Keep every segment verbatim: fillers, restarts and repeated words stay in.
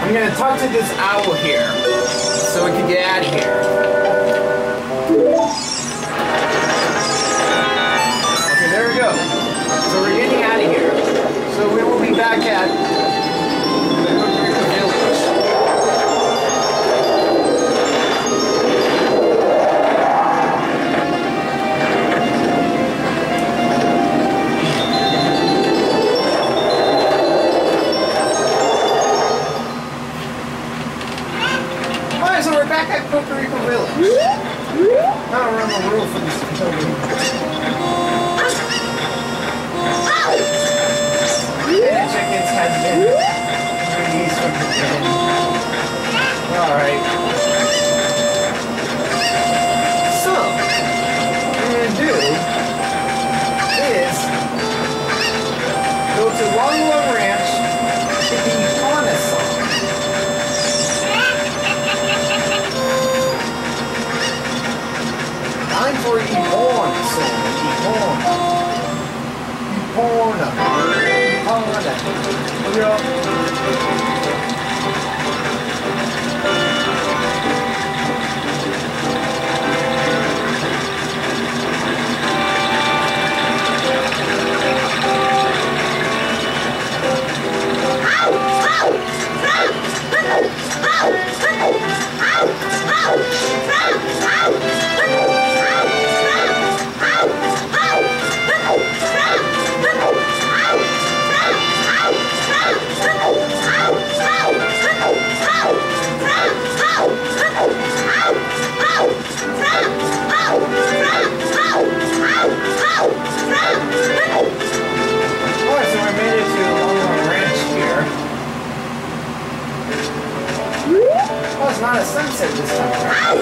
I'm gonna talk to this owl here, so we can get out of here. Okay, there we go. So we're getting out of here. So we will be back at the village. Alright, so we're back at Puerto Rico Village. Not around the world for this children. And chickens have been released from the den. Alright. So, what we're going to do is go to Long Long Ranch, get the Iguana song. Time for Iguana song. Iguana. Iguana. Iguana. Look it up. Alright, so I made it to Long Long Ranch here. Oh, it's not a sunset this time around.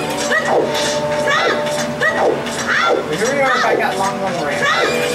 But here we are back at Long Long Ranch.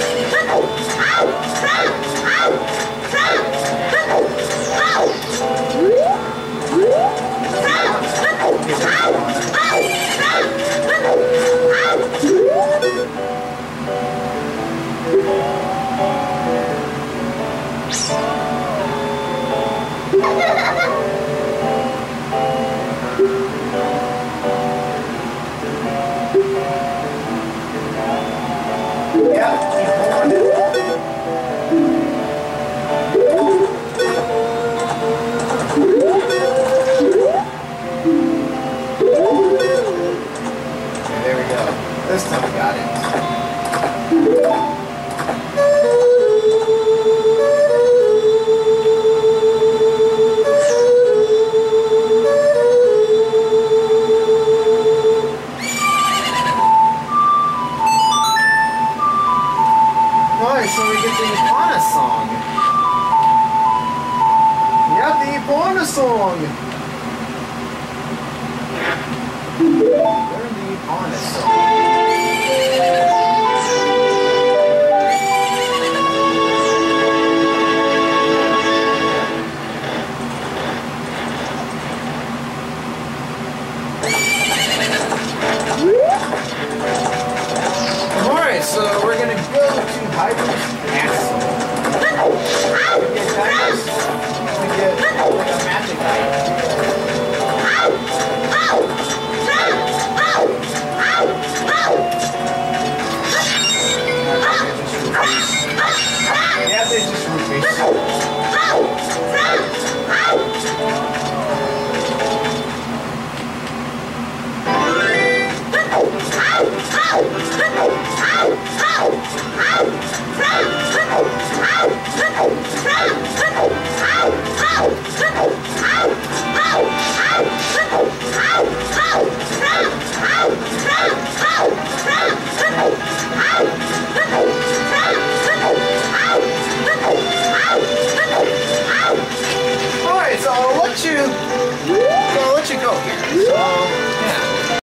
This time we got it. Alright, so we get the Iguana song. We got the Iguana song. Learn the Iguana song.